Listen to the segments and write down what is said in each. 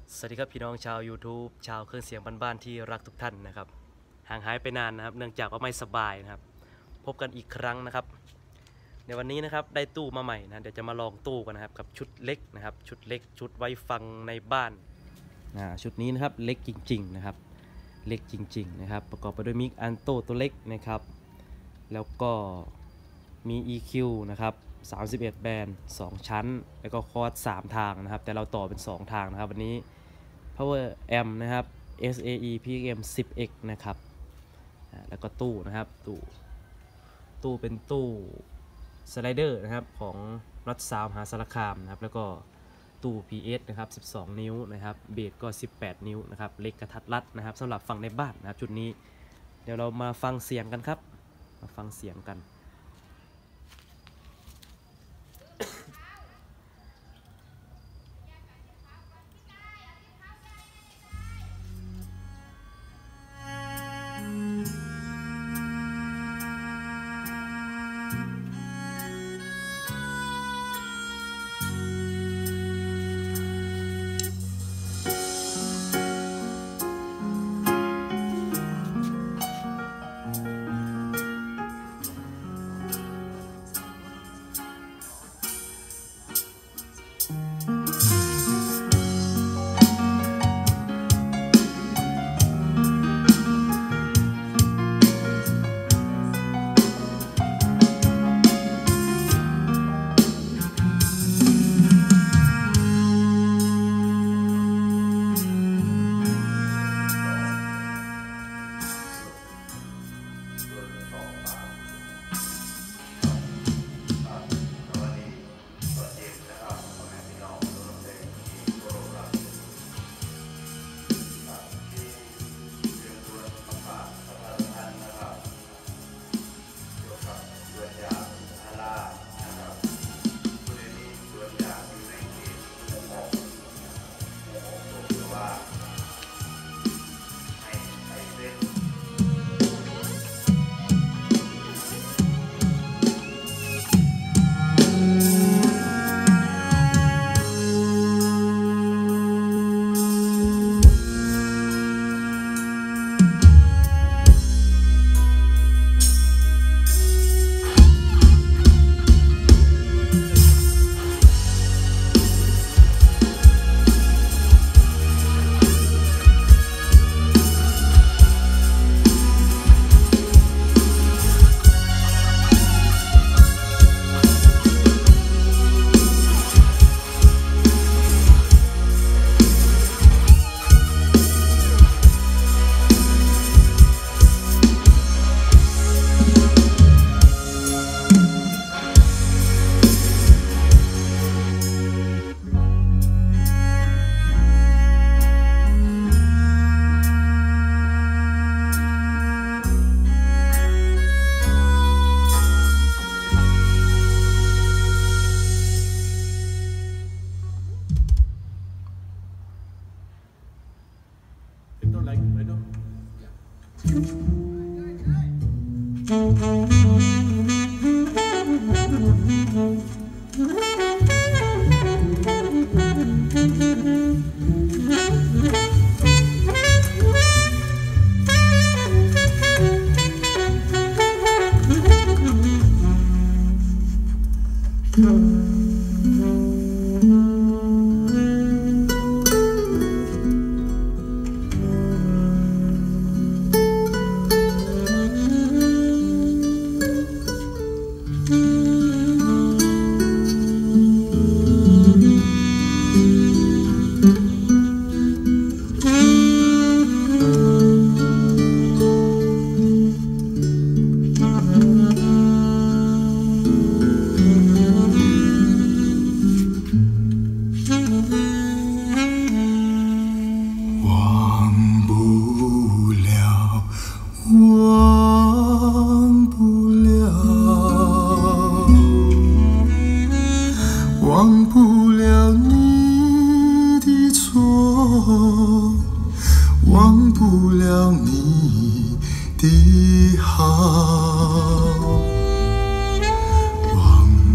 สวัสดีครับพี่น้องชาว YouTube ชาวเครื่องเสียงบ้านๆที่รักทุกท่านนะครับห่างหายไปนานนะครับเนื่องจากว่าไม่สบายนะครับพบกันอีกครั้งนะครับในวันนี้นะครับได้ตู้มาใหม่นะเดี๋ยวจะมาลองตู้กันนะครับกับชุดเล็กนะครับชุดเล็กชุดไว้ฟังในบ้านชุดนี้นะครับเล็กจริงๆนะครับเล็กจริงๆนะครับประกอบไปด้วยมิกอันโตตัวเล็กนะครับแล้วก็มี EQ นะครับ31 แบนด์ 2 ชั้นแล้วก็คอร์ด 3 ทางนะครับแต่เราต่อเป็น 2 ทางนะครับวันนี้ Power Amp นะครับ SAE PXM 10X นะครับแล้วก็ตู้นะครับตู้เป็นตู้สไลเดอร์นะครับของรัฐซาวมหาสารคามนะครับแล้วก็ตู้ PS นะครับ12 นิ้วนะครับเบสก็18 นิ้วนะครับเล็กกระทัดรัดนะครับสำหรับฟังในบ้านนะครับชุดนี้เดี๋ยวเรามาฟังเสียงกันครับมาฟังเสียงกัน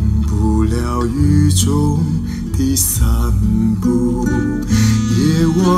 雨中的散步，夜晚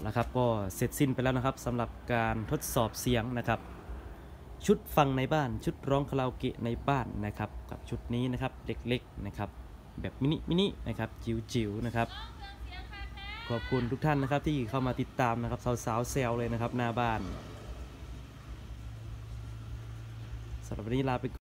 ละครับก็เสร็จสิ้นไปแล้วนะครับสำหรับการทดสอบเสียงนะครับชุดฟังในบ้านชุดร้องคาราโอเกะในบ้านนะครับกับชุดนี้นะครับเล็กๆนะครับแบบมินินะครับจิ๋วๆนะครับขอบคุณทุกท่านนะครับที่เข้ามาติดตามนะครับสาวๆแซวเลยนะครับหน้าบ้านสำหรับวันนี้ลาไป